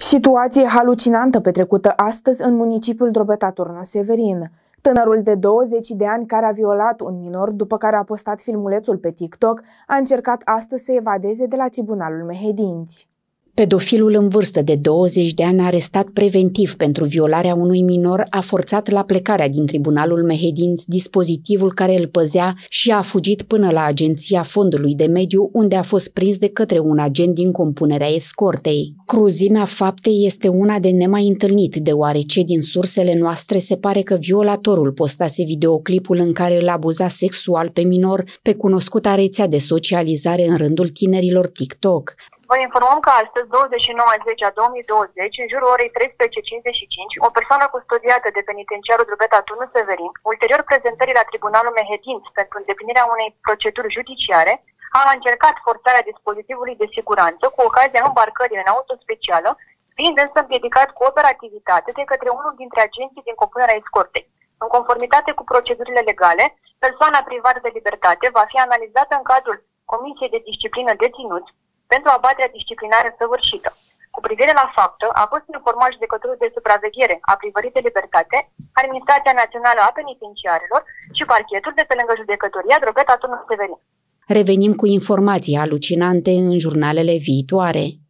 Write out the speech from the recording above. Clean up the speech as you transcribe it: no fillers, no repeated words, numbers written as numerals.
Situație halucinantă petrecută astăzi în municipiul Drobeta-Turnău-Severin. Tânărul de 20 de ani care a violat un minor după care a postat filmulețul pe TikTok a încercat astăzi să evadeze de la tribunalul Mehedinți. Pedofilul în vârstă de 20 de ani arestat preventiv pentru violarea unui minor a forțat la plecarea din tribunalul Mehedinți dispozitivul care îl păzea și a fugit până la Agenția Fondului de Mediu, unde a fost prins de către un agent din compunerea escortei. Cruzimea faptei este una de nemai întâlnit, deoarece din sursele noastre se pare că violatorul postase videoclipul în care îl abuza sexual pe minor pe cunoscuta rețea de socializare în rândul tinerilor TikTok. Vă informăm că astăzi, 29/10/2020, în jurul orei 13:55, o persoană custodiată de penitenciarul Drobeta-Turnău-Severin, ulterior prezentării la Tribunalul Mehedinți pentru îndeplinirea unei proceduri judiciare, a încercat forțarea dispozitivului de siguranță cu ocazia îmbarcării în auto specială, fiind însă împiedicat cu operativitate de către unul dintre agenții din compunerea escortei. În conformitate cu procedurile legale, persoana privată de libertate va fi analizată în cadrul Comisiei de Disciplină de Ținuți pentru abaterea disciplinară săvârșită. Cu privire la faptă, a fost informat judecătorul de supraveghere a privării de libertate, Administrația Națională a Penitenciarelor și parchetul de pe lângă judecătoria Drobeta-Turnău-Severin. Revenim cu informații halucinante în jurnalele viitoare.